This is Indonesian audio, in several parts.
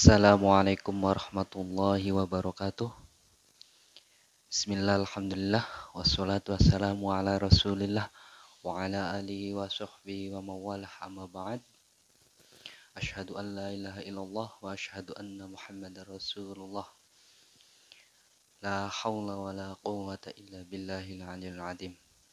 Assalamualaikum warahmatullahi wabarakatuh. Bismillah, alhamdulillah, wassalatu wassalamu ala rasulillah wa ala alihi wa sahbihi wa mawalah amma ba'd. Asyhadu an la ilaha illallah wa asyhadu anna muhammadar rasulullah. La hawla wa la quwwata illa billahil aliyil azim.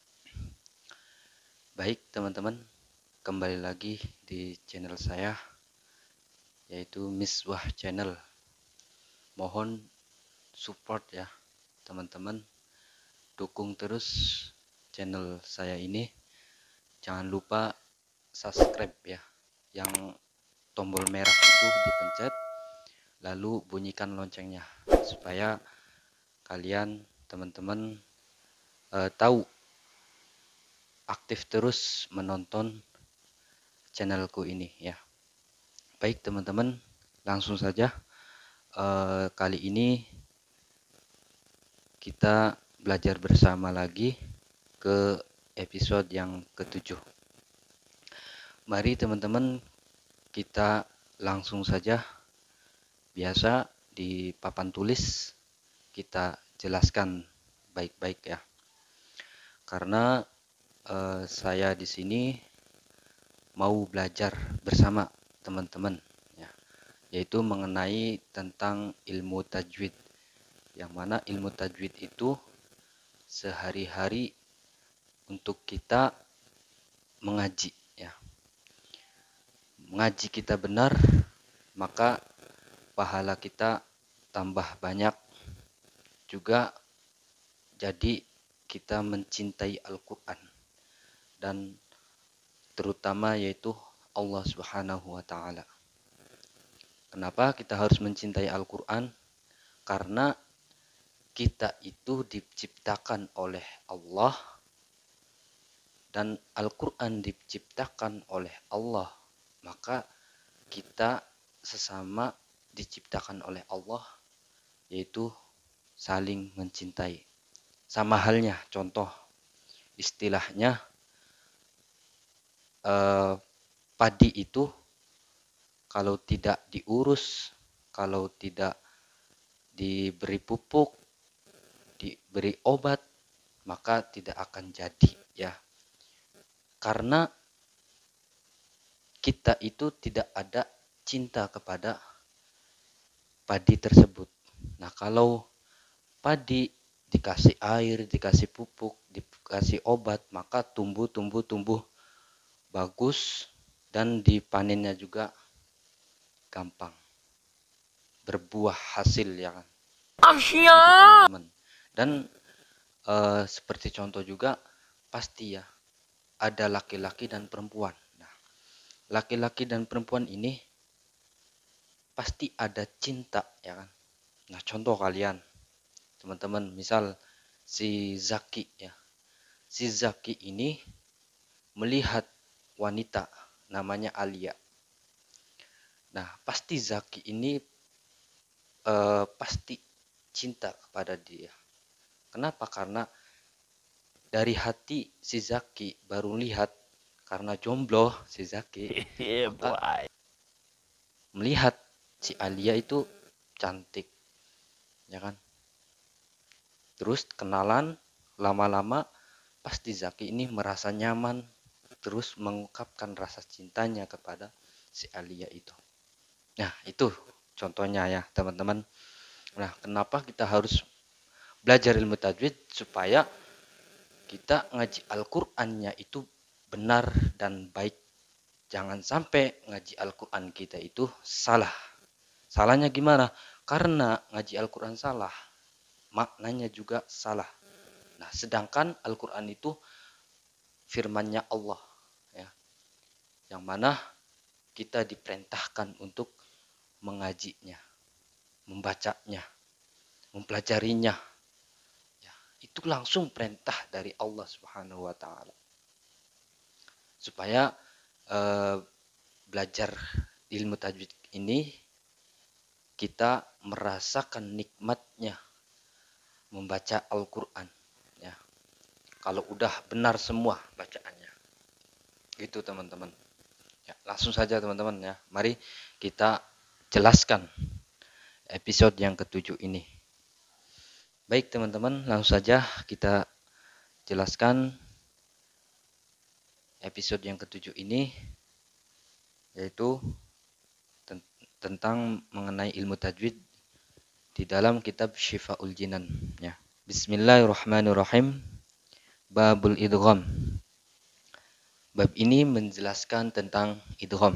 Baik teman-teman, kembali lagi di channel saya, yaitu Miswah Channel. Mohon support ya teman-teman, dukung terus channel saya ini. Jangan lupa subscribe ya, yang tombol merah itu dipencet, lalu bunyikan loncengnya supaya kalian teman-teman tahu aktif terus menonton channelku ini ya. Baik teman-teman, langsung saja. Kali ini kita belajar bersama lagi ke episode yang ke-7. Mari teman-teman, kita langsung saja. Biasa di papan tulis kita jelaskan baik-baik ya. Karena saya di sini mau belajar bersama teman-teman ya, yaitu mengenai tentang ilmu tajwid. Yang mana ilmu tajwid itu sehari-hari untuk kita mengaji ya. Mengaji kita benar, maka pahala kita tambah banyak. Juga jadi kita mencintai Al-Quran, dan terutama yaitu Allah Subhanahu wa Ta'ala. Kenapa kita harus mencintai Al-Quran? Karena kita itu diciptakan oleh Allah, dan Al-Quran diciptakan oleh Allah, maka kita sesama diciptakan oleh Allah, yaitu saling mencintai. Sama halnya, contoh istilahnya, padi itu kalau tidak diurus, kalau tidak diberi pupuk, diberi obat, maka tidak akan jadi ya. Karena kita itu tidak ada cinta kepada padi tersebut. Nah, kalau padi dikasih air, dikasih pupuk, dikasih obat, maka tumbuh bagus, dan dipanennya juga gampang, berbuah hasil ya kan. Gitu, teman-teman. Dan seperti contoh juga, pasti ya ada laki-laki dan perempuan. Nah, laki-laki dan perempuan ini pasti ada cinta ya kan. Nah, contoh kalian teman-teman, misal si Zaki ya. Si Zaki ini melihat wanita namanya Alia. Nah, pasti Zaki ini pasti cinta kepada dia. Kenapa? Karena dari hati si Zaki baru lihat, karena jomblo si Zaki, maka melihat si Alia itu cantik, ya kan? Terus kenalan, lama-lama pasti Zaki ini merasa nyaman, terus mengungkapkan rasa cintanya kepada si Alia itu. Nah, itu contohnya ya teman-teman. Nah, kenapa kita harus belajar ilmu tajwid? Supaya kita ngaji Al-Qur'annya itu benar dan baik. Jangan sampai ngaji Al-Quran kita itu salah. Salahnya gimana? Karena ngaji Al-Quran salah, maknanya juga salah. Nah, sedangkan Al-Quran itu firmannya Allah ya, yang mana kita diperintahkan untuk mengajinya, membacanya, mempelajarinya ya, itu langsung perintah dari Allah Subhanahu wa Ta'ala. Supaya belajar ilmu tajwid ini kita merasakan nikmatnya membaca Al-Quran ya, kalau udah benar semua bacaannya. Gitu teman-teman ya. Langsung saja teman-teman ya, mari kita jelaskan episode yang ke-7 ini. Baik teman-teman, langsung saja kita jelaskan episode yang ke-7 ini, yaitu tentang mengenai ilmu tajwid di dalam kitab Syifaul Jinan, ya. Bismillahirrahmanirrahim. Babul idgham. Bab ini menjelaskan tentang idgham.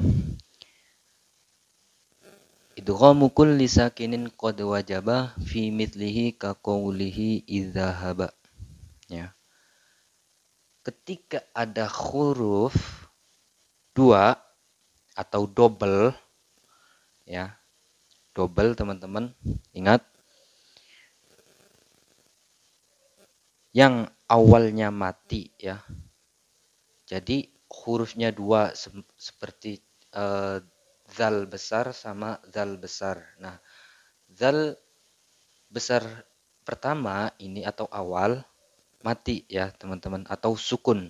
Idghamu kulli sakinin qad wajaba fi mithlihi ka qawlihi idzahaba. Ya. Ketika ada huruf dua atau double, ya. Double teman-teman, ingat. Yang awalnya mati, ya. Jadi hurufnya dua seperti zal besar sama zal besar. Nah, zal besar pertama ini atau awal mati, ya teman-teman, atau sukun.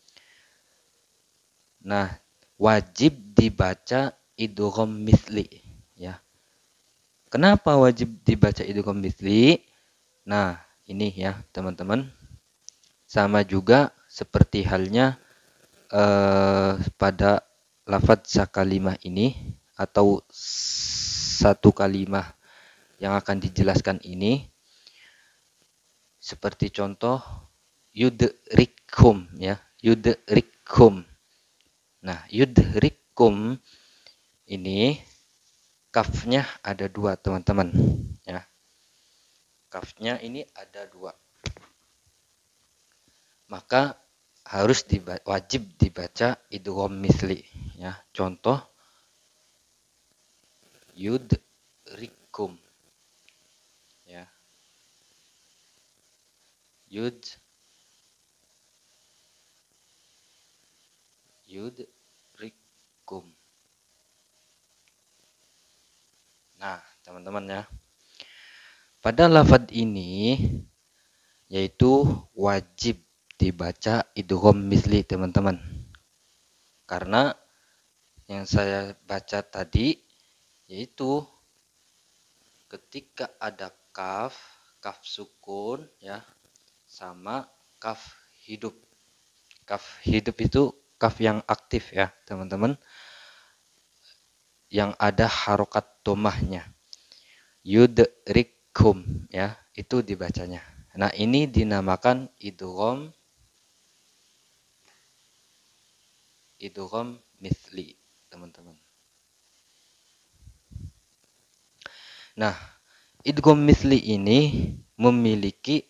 Nah, wajib dibaca idgham mithli, ya. Kenapa wajib dibaca idgham mithli? Nah, ini ya teman-teman. Sama juga seperti halnya pada lafadz sakalimah ini atau satu kalimah yang akan dijelaskan ini, seperti contoh yudrikum, ya, yudrikum. Nah, yudrikum ini kafnya ada dua teman-teman, ya. Kafnya ini ada dua, maka harus wajib dibaca idgham mithli, ya. Contoh yudrikum, ya. Yudrikum. Nah, teman-teman, ya. Pada lafadz ini yaitu wajib dibaca idgham mithli, teman-teman. Karena yang saya baca tadi yaitu ketika ada kaf sukun, ya, sama kaf hidup. Kaf hidup itu kaf yang aktif, ya teman-teman, yang ada harokat domahnya. Yudrikum, ya, itu dibacanya. Nah, ini dinamakan idgham mithli, teman-teman. Nah, idgham mithli ini memiliki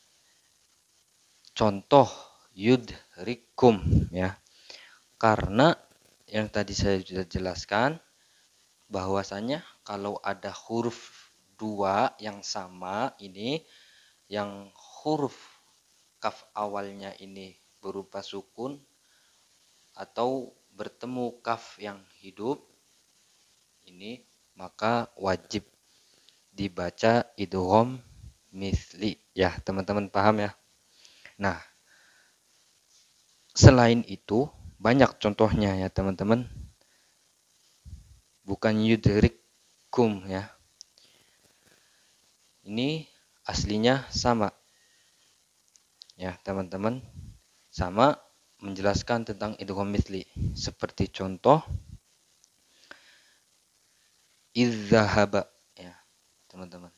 contoh yudrikum, ya. Karena yang tadi saya sudah jelaskan bahwasanya kalau ada huruf dua yang sama ini, yang huruf kaf awalnya ini berupa sukun atau bertemu kaf yang hidup ini, maka wajib dibaca idgham mithli, ya teman-teman, paham ya. Nah, selain itu banyak contohnya, ya teman-teman, bukan yudrikum, ya. Ini aslinya sama, ya teman-teman, sama menjelaskan tentang idgham mithli. Seperti contoh idzahaba, ya teman-teman.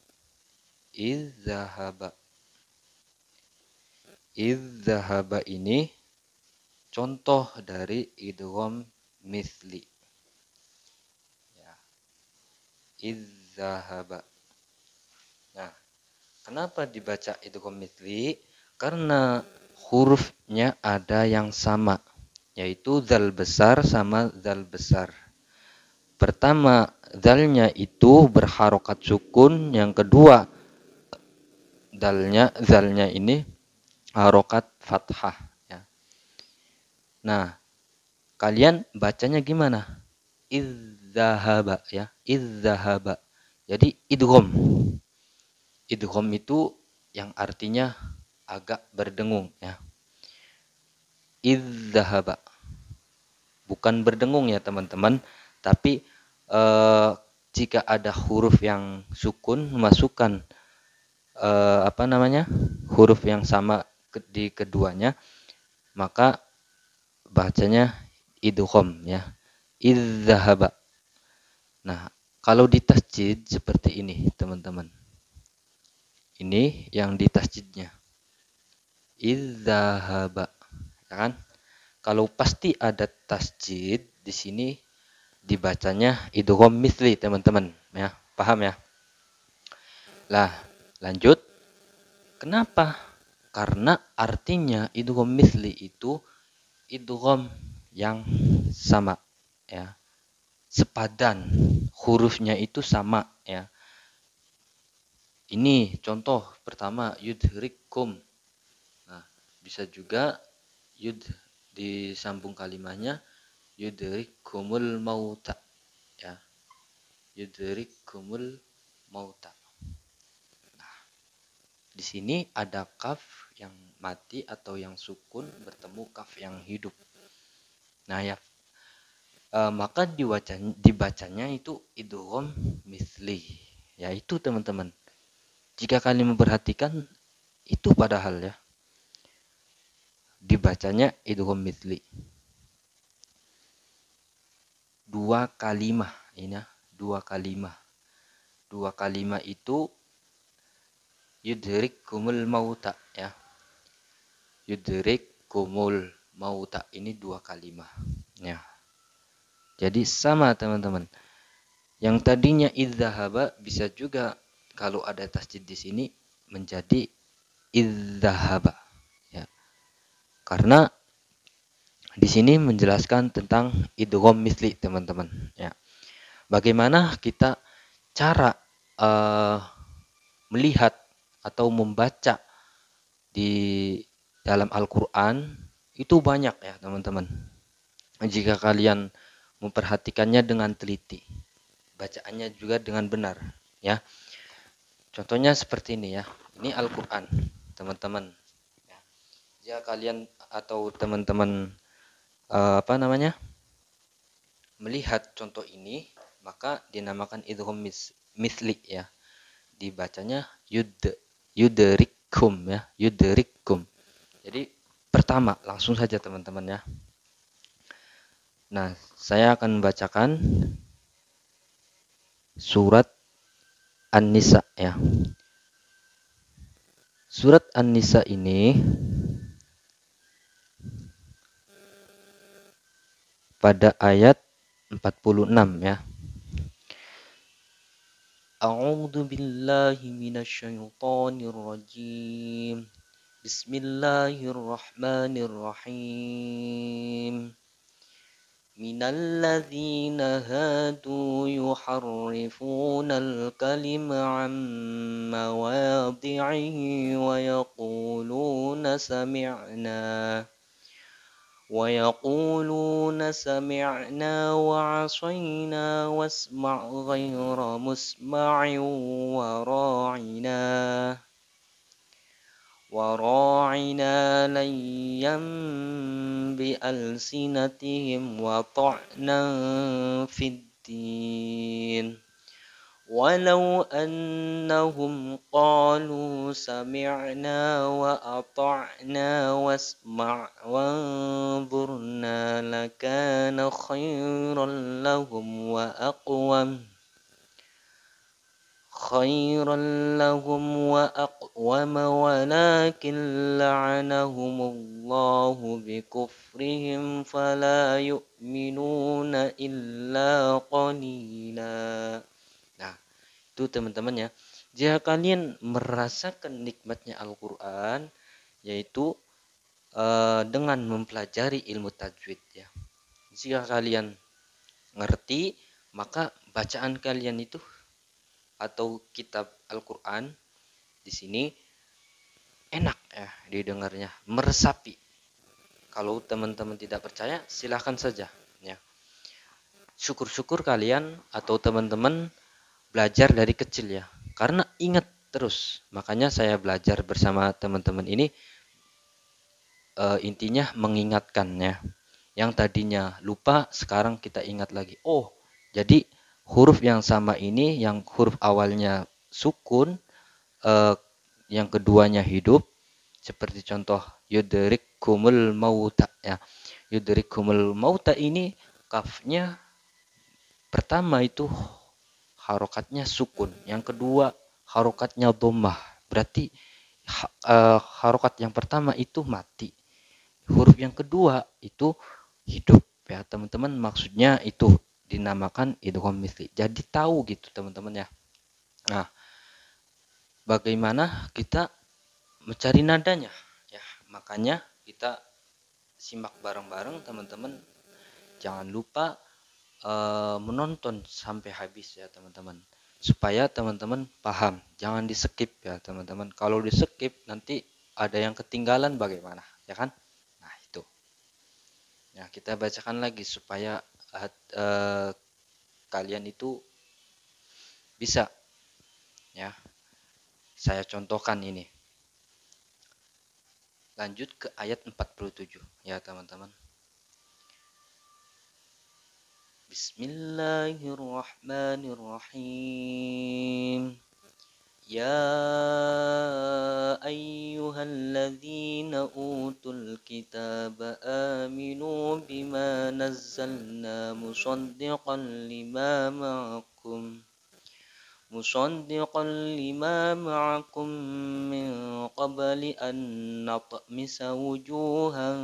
Idzahaba ini contoh dari idgham mithli, ya. Idzahaba. Nah, kenapa dibaca idgham mithli? Karena hurufnya ada yang sama, yaitu zal besar sama zal besar. Pertama, zalnya itu berharokat sukun, yang kedua zalnya ini harokat fathah, ya. Nah, kalian bacanya gimana? Idzahaba, ya, idzahaba. Jadi idgham. Idgham itu yang artinya agak berdengung, ya. Idzahaba. Bukan berdengung, ya teman-teman, tapi jika ada huruf yang sukun, masukkan huruf yang sama di keduanya, maka bacanya idgham ya. Idzahaba. Nah, kalau di tasjid seperti ini, teman-teman. Ini yang di tasjidnya. Idzahaba. Ya kan? Kalau pasti ada tasjid di sini dibacanya idgham misli, teman-teman, ya. Paham ya? Lah, lanjut. Kenapa? Karena artinya idgham misli itu idgham yang sama, ya. Sepadan, hurufnya itu sama, ya. Ini contoh pertama, yudhrikum. Nah, bisa juga disambung kalimatnya yudhrikumul mauta, ya. Yudhrikumul mauta. Nah, di sini ada kaf yang mati atau yang sukun bertemu kaf yang hidup. Nah, ya, maka dibacanya itu idgham misli. Ya itu, teman-teman. Jika kalian memperhatikan itu padahal ya. Dibacanya idgham misli. Dua kalimah ini ya, dua kalimah. Dua kalimah itu yudhrikumul mauta ya. Yudhrikumul mauta ini dua kalimah. Ya. Jadi sama, teman-teman. Yang tadinya idzahaba bisa juga kalau ada tasjid di sini menjadi idzahaba. Ya. Karena di sini menjelaskan tentang idgham misli, teman-teman. Ya. Bagaimana kita cara melihat atau membaca di dalam Al-Quran itu banyak ya, teman-teman. Jika kalian memperhatikannya dengan teliti, bacaannya juga dengan benar, ya. Contohnya seperti ini ya. Ini Al-Quran, teman-teman. Ya. Jika kalian atau teman-teman melihat contoh ini, maka dinamakan idgham misli ya. Dibacanya yudrikum ya, yudrikum. Jadi pertama langsung saja, teman-teman ya. Nah, saya akan membacakan surat An-Nisa ya. Surat An-Nisa ini pada ayat 46 ya. A'udzu billahi minasyaitonir rajim. Bismillahirrahmanirrahim. Minal ladzina hadu yuharrifuna al-kalima 'an mawadhi'ihi wa yaquluna sami'na وعصينا واسمع غير مسمع وراعنا ليا بألسنتهم وطعنا في الدين ولو أنهم قالوا سمعنا وأطعنا واسمع وانظرنا لكان خيرا لهم وأقوم ولكن لعنهم الله بكفرهم فلا يؤمنون إلا قليلا. Nah, itu teman-teman ya. Jika kalian merasakan nikmatnya Al-Quran, yaitu dengan mempelajari ilmu tajwid ya. Jika kalian ngerti, maka bacaan kalian itu atau kitab Al-Quran di sini enak ya didengarnya, meresapi. Kalau teman-teman tidak percaya, silahkan saja ya. Syukur-syukur kalian atau teman-teman belajar dari kecil ya. Karena ingat terus. Makanya saya belajar bersama teman-teman ini intinya mengingatkan ya. Yang tadinya lupa sekarang kita ingat lagi. Oh, jadi huruf yang sama ini, yang huruf awalnya sukun, yang keduanya hidup, seperti contoh yudrikumul mauta ya. Yudrikumul mauta ini kafnya pertama itu harokatnya sukun, yang kedua harokatnya dhammah. Berarti harokat yang pertama itu mati, huruf yang kedua itu hidup ya teman-teman. Maksudnya itu dinamakan idgham misli. Jadi tahu gitu teman-teman ya. Nah, bagaimana kita mencari nadanya ya, makanya kita simak bareng-bareng teman-teman. Jangan lupa menonton sampai habis ya teman-teman, supaya teman-teman paham. Jangan di skip ya teman-teman. Kalau di skip nanti ada yang ketinggalan bagaimana ya kan. Nah itu ya, kita bacakan lagi supaya kalian itu bisa ya. Saya contohkan ini. Lanjut ke ayat 47 ya teman-teman. Bismillahirrahmanirrahim. Ya ayyuhalladzina utul kitaba aminu bima nazzalna musaddiqan lima ma'akum min qabli an natmisa wujuhan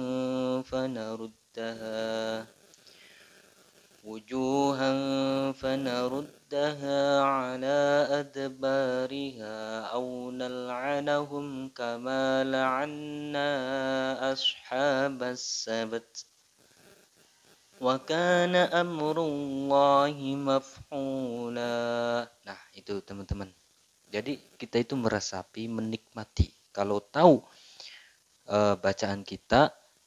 fanaruddaha ala adbariha aw nal'anahum kama la'anna ashabas sabt wa kana amrullahi maf'ula. Nah, itu teman-teman. Jadi kita itu meresapi, menikmati kalau tahu bacaan kita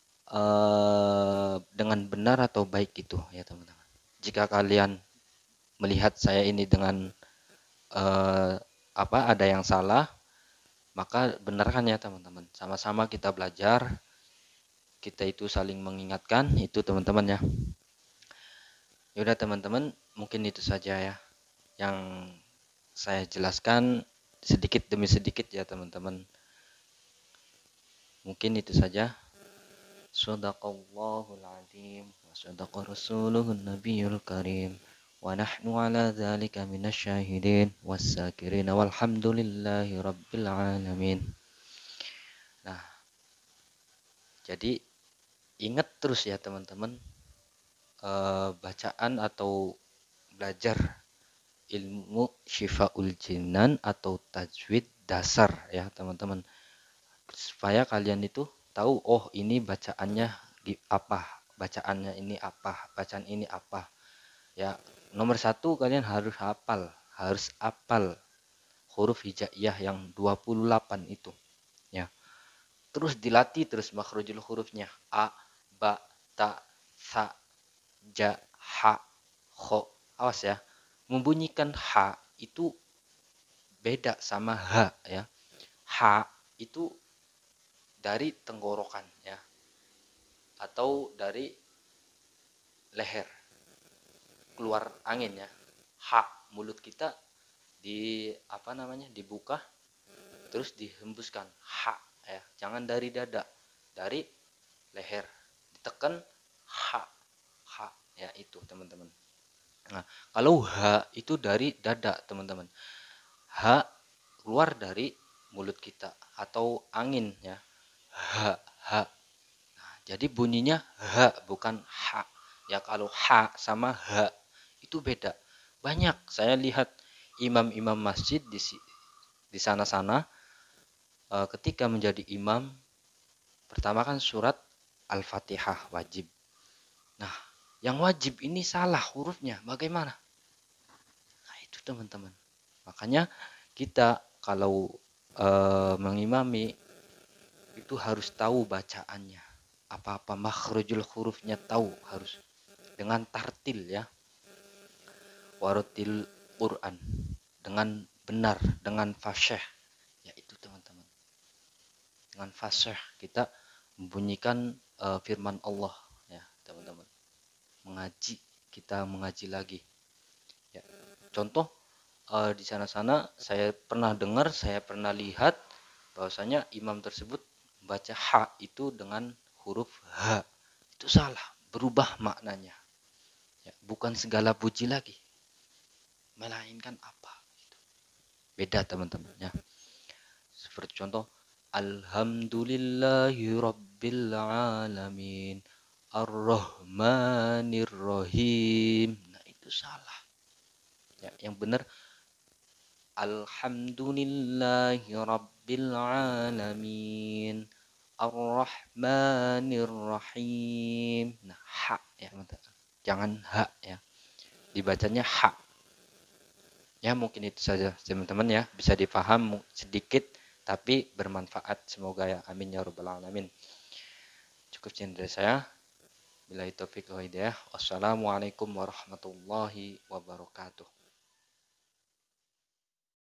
dengan benar atau baik itu ya teman-teman. Jika kalian melihat saya ini dengan ada yang salah, maka benarkan ya teman-teman. Sama-sama kita belajar, kita itu saling mengingatkan itu teman-teman ya. Yaudah teman-teman, mungkin itu saja ya yang saya jelaskan sedikit demi sedikit ya teman-teman. Mungkin itu saja. Shadaqallahul azim wa shadaqa rasuluhun nabiyul karim. Wa nahnu ala dzalika minasyahidin was-sakirin walhamdulillahi rabbil alamin. Nah, jadi ingat terus ya teman-teman, bacaan atau belajar ilmu Syifaul Jinan atau tajwid dasar ya teman-teman, supaya kalian itu tahu, oh ini bacaannya apa, bacaannya ini apa, bacaan ini apa ya. Nomor satu, kalian harus hafal huruf hijaiyah yang 28 itu ya. Terus dilatih terus makhrajul hurufnya, a, ba, ta, sa, ja, ha, kho. Awas ya, membunyikan ha itu beda sama h ya. H itu dari tenggorokan ya, atau dari leher, keluar angin ya. H, mulut kita dibuka terus dihembuskan H ya. Jangan dari dada, dari leher ditekan H ya, itu teman-teman. Nah, kalau H itu dari dada teman-teman. H keluar dari mulut kita atau angin ya. H. Nah, jadi bunyinya H bukan H ya. Kalau H sama H itu beda. Banyak saya lihat imam-imam masjid di sana-sana ketika menjadi imam, pertama kan surat Al-Fatihah wajib. Nah, yang wajib ini salah hurufnya, bagaimana? Nah, itu teman-teman. Makanya kita kalau mengimami itu harus tahu bacaannya. Apa-apa makhrajul hurufnya tahu, harus dengan tartil ya. Warotil Quran dengan benar, dengan fasyah. Ya itu teman-teman. Dengan fasyah kita membunyikan firman Allah ya teman-teman. Kita mengaji lagi. Ya, contoh di sana-sana saya pernah dengar, saya pernah lihat bahwasanya imam tersebut baca ha itu dengan huruf h. Itu salah, berubah maknanya. Ya, bukan segala puji lagi, melainkan apa? Beda teman-teman ya. Seperti contoh, Alhamdulillahi Rabbil Alamin, Ar-Rahmanir Rahim. Nah, itu salah. Ya, yang benar Alhamdulillahi Rabbil Alamin, Ar-Rahmanir Rahim. Nah, ha ya, jangan ha ya. Dibacanya ha. Ya, mungkin itu saja teman-teman ya, bisa dipaham sedikit tapi bermanfaat, semoga ya, amin ya rabbal alamin. Cukup sekian dari saya. Billahi taufiq wal hidayah. Wassalamualaikum warahmatullahi wabarakatuh.